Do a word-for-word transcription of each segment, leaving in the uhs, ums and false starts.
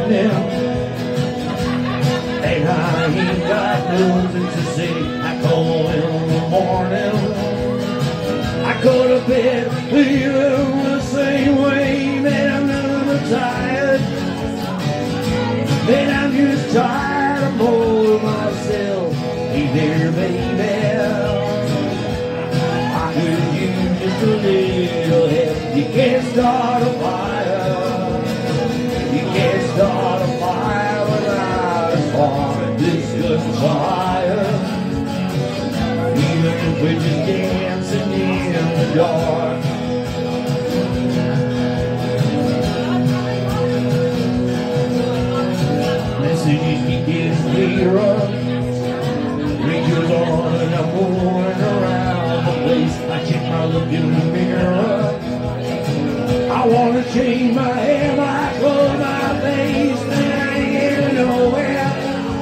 morning, and I ain't got nothing to say. I call in the morning, I go to bed feeling the same way. Man, I'm never tired, man, I'm just tired of more myself. Hey there, baby, I could use just a little help. You can't start a fire, you can't start a fire without a spark. This just fire, even if we're just dancing in the dark. Messages keep getting clearer, radios on and I'm moving around the place. I check my look in the mirror, I wanna change my hair, my clothes, my face, and I ain't getting nowhere.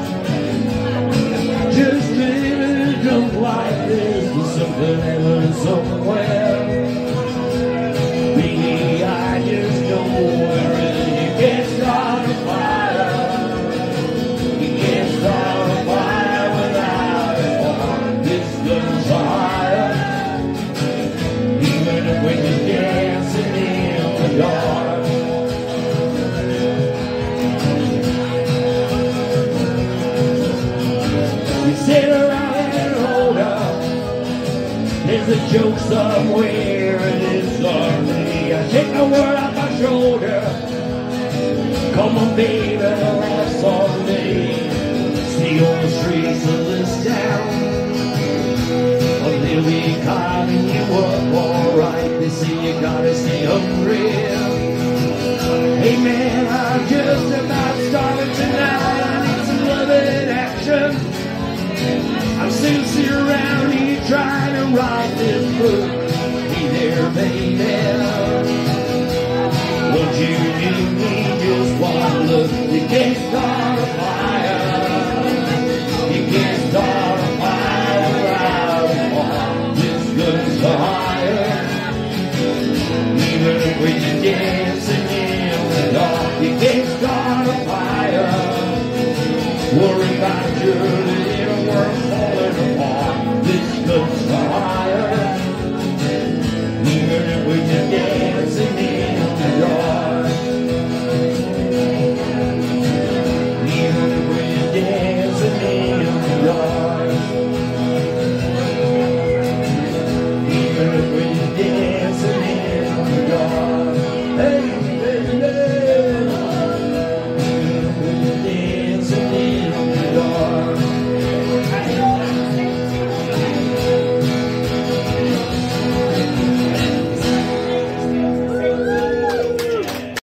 Just living a drunk like this with something happening somewhere. Baby, I just know where it is. You can't start a fire, you can't start a fire without a spark. This gun's fire, even if we're just dancing in the dark. You sit around and hold up, there's a joke somewhere and it's on me. I take the word off my shoulder, come on baby, laugh on me. Stay on the streets of this town, or they'll be calling you up, alright. They say you gotta stay hungry. Hey man, I'm just about starving tonight. I need some loving action. I'm sincere around here trying to write this book. Hey there, baby, won't you give me just one look? You can't start